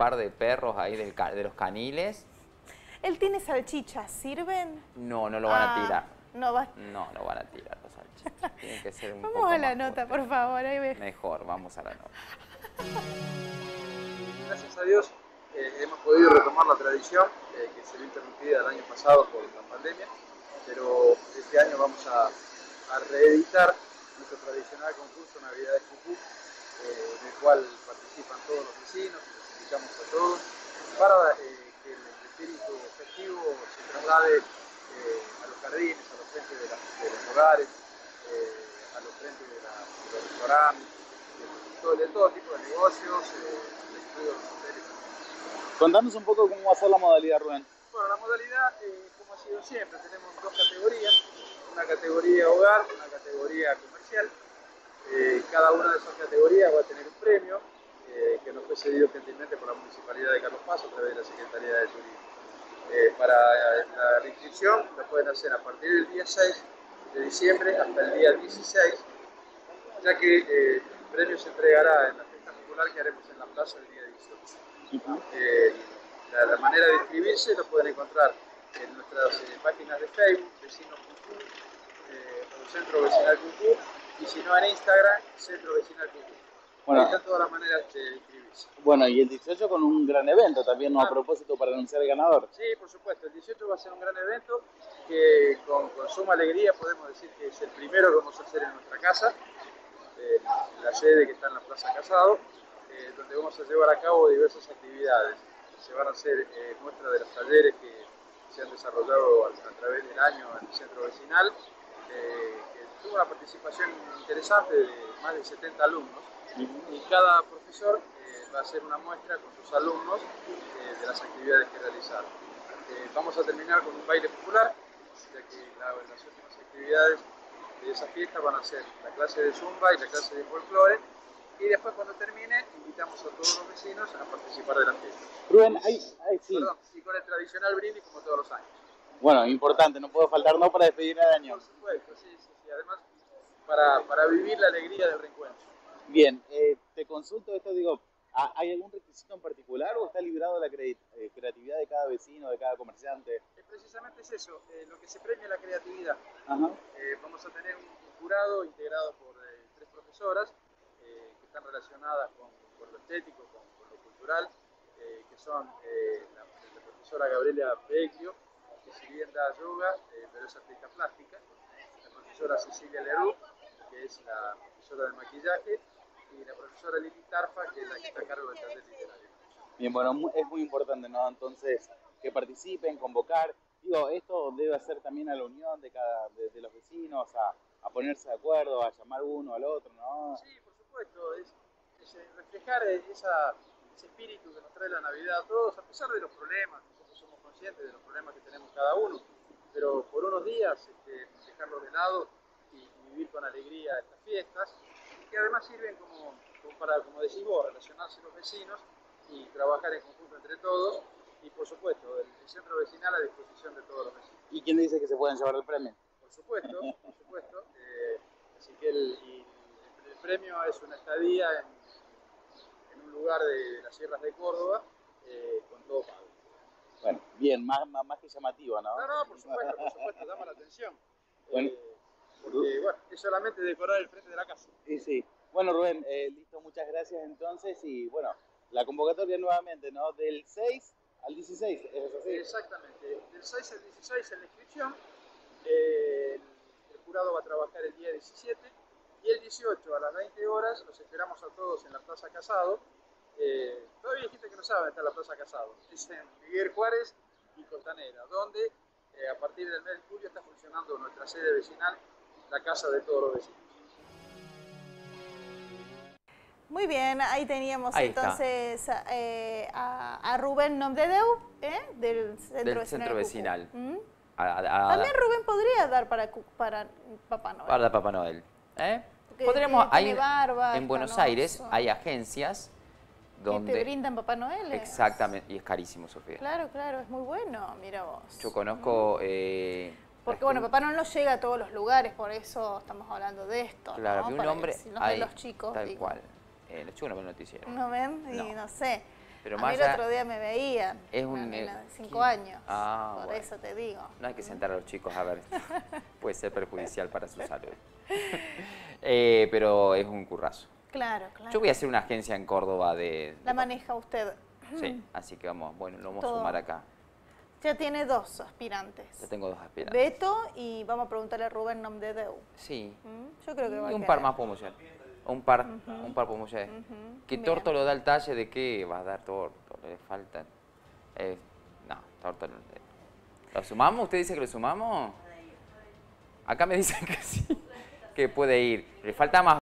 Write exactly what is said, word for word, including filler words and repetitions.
par de perros ahí del, de los caniles. ¿Él tiene salchichas? ¿Sirven? No, no lo van ah, a tirar. No, va... no, no van a tirar los salchichas. Tiene que ser un vamos poco a la más nota, fuerte. por favor. Ahí ve. Mejor, vamos a la nota. Gracias a Dios eh, hemos podido retomar la tradición eh, que se vio interrumpida el año pasado por la pandemia, pero este año vamos a, a reeditar nuestro tradicional concurso Navidades Cucú, eh, en el cual participan todos los vecinos, los invitamos a todos, para eh, que el espíritu festivo se traslade eh, a los jardines, a los frentes de, la, de los hogares, eh, a los frentes de, la, de los restaurantes, de todo, de todo tipo de negocios, eh, incluidos los hoteles. Contanos un poco cómo va a ser la modalidad, Rubén. Bueno, la modalidad, eh, como ha sido siempre, tenemos dos categorías, una categoría hogar, una categoría comercial. Eh, cada una de esas categorías va a tener un premio eh, que nos fue cedido gentilmente por la Municipalidad de Carlos Paz a través de la Secretaría de Turismo. Eh, para la inscripción lo pueden hacer a partir del día seis de diciembre hasta el día dieciséis, ya que eh, el premio se entregará en la fiesta popular que haremos en la plaza el día dieciocho. Eh, la, la manera de inscribirse lo pueden encontrar en nuestras eh, páginas de Facebook, Vecinos Cucú, eh, o Centro Vecinal Cucú, y si no en Instagram, Centro Vecinal Cucú. Bueno, ahí están todas las maneras de inscribirse. Bueno, y el dieciocho con un gran evento también, ¿no? Ah, A propósito, para anunciar el ganador. Sí, por supuesto, el dieciocho va a ser un gran evento que con, con suma alegría podemos decir que es el primero que vamos a hacer en nuestra casa, eh, la sede que está en la Plaza Casado, eh, donde vamos a llevar a cabo diversas actividades. Se van a hacer eh, muestras de los talleres que se han desarrollado a, a través del año en el centro vecinal, eh, que tuvo una participación interesante de más de setenta alumnos, y cada profesor eh, va a hacer una muestra con sus alumnos eh, de las actividades que realizaron. Eh, vamos a terminar con un baile popular, ya que la, las últimas actividades de esa fiesta van a ser la clase de zumba y la clase de folclore, y después cuando termine invitamos a todos los vecinos a participar de la fiesta. Rubén, ahí, ahí sí. Perdón, y con el tradicional brindis como todos los años. Bueno, importante, no puedo faltar no para despedir el año. Por supuesto, sí, sí, sí. Además, para, para vivir la alegría del reencuentro. Bien, eh, te consulto esto, digo, ¿hay algún requisito en particular o está librado la cre eh, creatividad de cada vecino, de cada comerciante? Eh, precisamente es eso, eh, lo que se premia es la creatividad. Ajá. Eh, vamos a tener un, un jurado integrado por eh, tres profesoras eh, que están relacionadas con, con lo estético, con, con lo cultural, eh, que son eh, la, la profesora Gabriela Vecchio, que si bien da yoga, eh, pero es artista plástica, la profesora Cecilia Leroux, que es la profesora de maquillaje, y la profesora Lili Tarfa, que es la que está a cargo del taller literario. Bien, bueno, es muy importante, ¿no? Entonces, que participen, convocar. Digo, esto debe hacer también a la unión de cada de, de los vecinos, a, a ponerse de acuerdo, a llamar uno al otro, ¿no? Sí, por supuesto, es, es reflejar esa, ese espíritu que nos trae la Navidad a todos, a pesar de los problemas. Nosotros somos conscientes de los problemas que tenemos cada uno, pero por unos días este, dejarlos de lado y, y vivir con alegría estas fiestas, que además sirven como, como para, como decís vos, relacionarse los vecinos y trabajar en conjunto entre todos, y por supuesto, el, el centro vecinal a disposición de todos los vecinos. ¿Y quién dice que se pueden llevar el premio? Por supuesto, por supuesto. Eh, así que el, y el, el premio es una estadía en, en un lugar de las sierras de Córdoba, eh, con todo pago. Bueno, bien, más, más, más que llamativo, ¿no? No, no, por supuesto, por supuesto, llama la atención. Bueno. Eh, porque, bueno, es solamente decorar el frente de la casa. Sí, sí. Bueno, Rubén, eh, listo, muchas gracias entonces. Y bueno, la convocatoria nuevamente, ¿no? Del seis al dieciséis, ¿es así? Exactamente. Del seis al dieciséis en la inscripción. Eh, el, el jurado va a trabajar el día diecisiete. Y el dieciocho a las veinte horas los esperamos a todos en la Plaza Casado. Eh, todavía hay gente que no sabe dónde está la Plaza Casado. Es en Miguel Juárez y Costanera, donde eh, a partir del mes de julio está funcionando nuestra sede vecinal, la casa de todos los vecinos. Muy bien, ahí teníamos ahí entonces eh, a, a Rubén Nomdedeu, ¿eh? del Centro Del Vecinal. centro vecinal. ¿Mm? A, a, a, También Rubén podría dar para, para Papá Noel. Para Papá Noel. ¿Eh? Porque Podríamos, tiene hay, barba, en Buenos canoso. Aires hay agencias donde... ¿Y te brindan Papá Noel? Exactamente, y es carísimo, Sofía. Claro, claro, es muy bueno, mira vos. Yo conozco... Eh, Porque bueno, Papá Noel no llega a todos los lugares, por eso estamos hablando de esto, claro, ¿no? que un Para hombre... que si nos hay, ven los chicos, tal digo, cual. Eh, los chicos no ven noticiero. no ven y no, No. sé. Pero A más mí el allá, otro día me veían, es una un, nena eh, de cinco ¿qué? años, Ah, por bueno. eso te digo. no hay que sentar a los chicos a ver, puede ser perjudicial para su salud. Eh, pero es un currazo. Claro, claro. Yo voy a hacer una agencia en Córdoba de... La de- maneja usted. Sí, así que vamos, bueno, lo vamos Todo. a sumar acá. Ya tiene dos aspirantes. Ya tengo dos aspirantes. Beto y vamos a preguntarle a Rubén Nomdedeu. Sí. ¿Mm? Yo creo que va Y a un querer. par más podemos llevar. Un par, un par podemos llevar. Ujú, Que bien. Torto lo da el talle de que va a dar Torto, le faltan. Eh, no, Torto no. ¿Lo sumamos? ¿Usted dice que lo sumamos? Acá me dicen que sí, que puede ir. Le falta más.